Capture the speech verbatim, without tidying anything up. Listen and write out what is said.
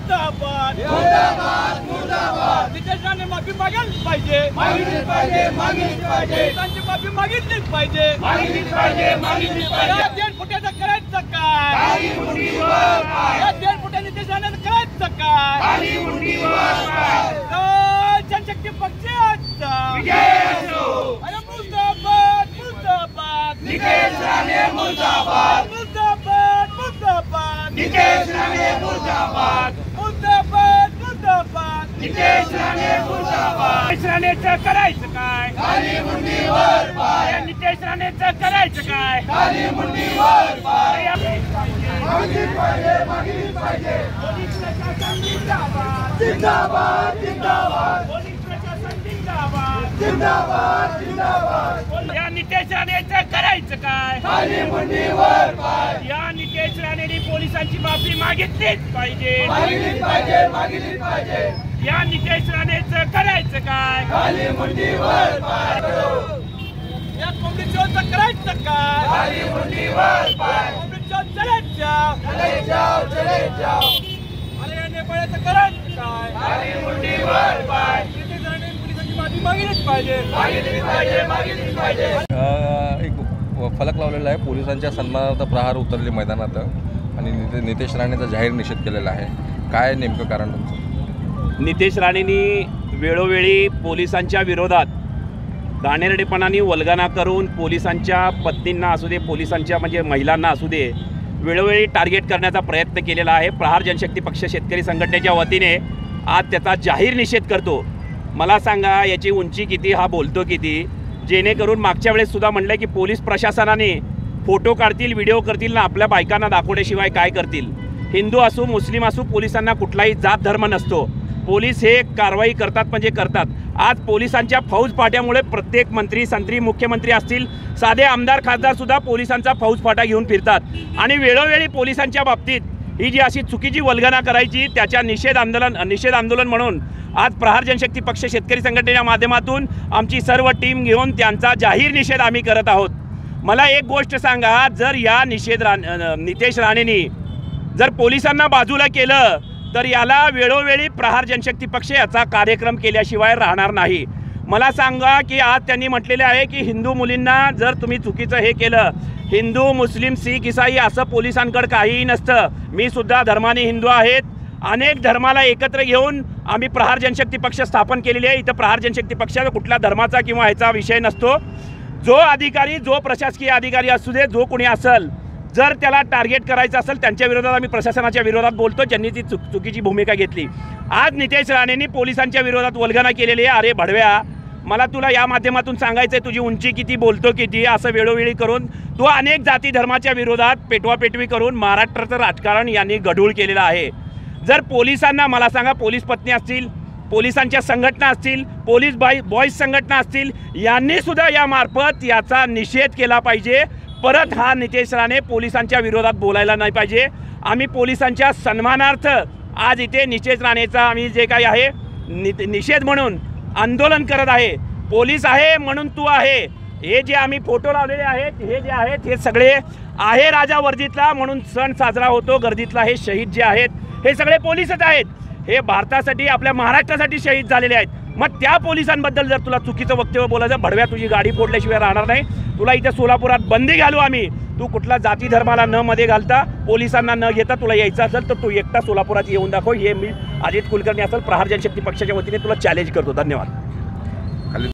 मुर्दाबाद मुर्दाबाद मुर्दाबाद नितेश राणे माफी मागितलीच पाहिजे मागितलीच पाहिजे मागितलीच पाहिजे त्यांची माफी मागितलीच पाहिजे मागितलीच पाहिजे मागितलीच पाहिजे या दीड फुटाचं करायचं काय खाली मुंडीवर पाय या दीड फुटा नितेश राणेनं करायचं काय खाली मुंडीवर पाय जनशक्ती पक्षाचा विजय असो अरे मुर्दाबाद मुर्दाबाद नितेश राणे मुर्दाबाद मुर्दाबाद मुर्दाबाद नितेश राणे मुर्दाबाद मुर्दाबाद मुर्दाबाद नितेश राणे मुर्दाबाद नितेश राणेचं करायचं काय खाली मुंडीवर पाय नितेश राणेचं करायचं काय खाली मुंडीवर पाय मागितलीच पाहिजे मागितलीच पाहिजे पोलीस प्रशासन जिंदाबाद जिंदाबाद जिंदाबाद पोलीस प्रशासन जिंदाबाद जिंदाबाद जिंदाबाद या नितेश राणेचं करायचं काय खाली मुंडीवर पाय या नितेश राणेने पोलिसांची माफी मागितलीच पाहिजे मागितलीच पाहिजे मागितलीच पाहिजे या नितेश राणेचं करायचं काय खाली मुंडीवर पाय या कोंबडीचं करायचं काय खाली मुंडीवर पाय कोंबडीचं चले जाओ चले जाओ चले जाओ अरे नेपाळाचं करायचं काय खाली मुंडीवर पाय नितेश राणे पोलिसांची माफी मागितलीच पाहिजे मागितलीच पाहिजे मागितलीच पाहिजे एक फलक लावलेला आहे पोलिसांच्या सन्मानार्थ प्रहार उतरले मैदानात आणि नितेश राणेचा जाहीर निषेध केलेला आहे काय नेमकं कारण तुमचं नितेश राणेंनी वेळोवेळी पोलिसांच्या विरोधात घाणेरडेपणाने वल्गना करून पोलिसांच्या पत्नींना असू दे पोलिसांच्या म्हणजे महिलांना असू दे वेळोवेळी टार्गेट करण्याचा प्रयत्न केलेला आहे। प्रहार जनशक्ती पक्ष शेतकरी संघटनेच्या वतीने आज त्याचा जाहीर निषेध करतो। मला सांगा याची उंची किती हा बोलतो किती जेणेकरून मागच्या वेळेस सुद्धा म्हटलं की पोलीस प्रशासनाने फोटो काढतील व्हिडिओ करतील ना आपल्या बायकांना दाखवण्याशिवाय काय करतील। हिंदू असो मुस्लिम असो पोलिसांना कुठलाही जात धर्म नसतो। पोलीस हे कारवाई करतात म्हणजे करतात। आज पोलिसांच्या फौज फाट्यामुळे प्रत्येक मंत्री संत्री मुख्यमंत्री असतील साधे आमदार खासदार सुद्धा पोलिसांचा फौज फाटा घेऊन फिरतात आणि वेळोवेळी पोलिसांच्या बाबतीत ही जी अशी चुकीची वल्गना करायची त्याच्या निषेध आंदोलन निषेध आंदोलन म्हणून आज प्रहार जनशक्ती पक्ष शेतकरी संघटनेच्या माध्यमातून आमची सर्व टीम घेऊन त्यांचा जाहीर निषेध आम्ही करत आहोत। मला एक गोष्ट सांगा, जर या निषेध रा नितेश राणेंनी जर पोलिसांना बाजूला केलं तर याला वेळोवेळी प्रहार जनशक्ती पक्ष याचा कार्यक्रम केल्याशिवाय राहणार नाही। मला सांगा की आज त्यांनी म्हटलेले आहे की हिंदू मुलींना जर तुम्ही चुकीचं हे केलं, हिंदू मुस्लिम सिख ईसाई असं पोलिसांकडे काहीही नसतं। मी सुद्धा धर्माने हिंदू आहेत, अनेक धर्माला एकत्र घेऊन आम्ही प्रहार जनशक्ती पक्ष स्थापन केलेली आहे। इथं प्रहार जनशक्ती पक्षाचा कुठल्या धर्माचा किंवा ह्याचा विषय नसतो। जो अधिकारी जो प्रशासकीय अधिकारी असू दे जो कोणी असेल जर त्याला टार्गेट करायचं असेल त्यांच्या विरोधात आम्ही प्रशासनाच्या विरोधात बोलतो ज्यांनी ती चुक चुकीची भूमिका घेतली। आज नितेश राणेंनी पोलिसांच्या विरोधात वल्गना केलेली आहे। अरे भडव्या, मला तुला या माध्यमातून सांगायचं आहे तुझी उंची किती बोलतो किती असं वेळोवेळी करून तू अनेक जाती धर्माच्या विरोधात पेटवापेटवी करून महाराष्ट्राचं राजकारण यांनी गढूळ केलेलं आहे। जर पोलिसांना मला सांगा पोलीस पत्नी असतील पोलिसांच्या संघटना असतील पोलीस बाई बॉईज संघटना असतील यांनी सुद्धा या मार्फत याचा निषेध केला पाहिजे। परत हा नितेश राणे पोलिसांच्या विरोधात बोलायला नाही पाहिजे। आम्ही पोलिसांच्या सन्मानार्थ आज इथे नितेश राणेचा आम्ही जे काही आहे नि निषेध म्हणून आंदोलन करत आहे। पोलीस आहे म्हणून तू आहे, हे जे आम्ही फोटो लावलेले आहेत हे जे आहेत हे सगळे आहे राजा वर्दीतला म्हणून सण साजरा होतो गर्दीतला हे शहीद जे आहेत हे सगळे पोलीसच आहेत। हे भारतासाठी आपल्या महाराष्ट्रासाठी शहीद झालेले आहेत। मग त्या पोलिसांबद्दल जर तुला चुकीचं वक्तव्य बोलायचं भडव्या तुझी गाडी फोडल्याशिवाय राहणार नाही। तुला इथे सोलापुरात बंदी घालू आम्ही, तू कुठला जाती धर्माला न मध्ये घालता पोलिसांना न घेता तुला यायचं असेल तर तू एकटा सोलापुरात येऊन दाखव। हे मी अजित कुलकर्णी असेल प्रहार जनशक्ती पक्षाच्या वतीने तुला चॅलेंज करतो। धन्यवाद।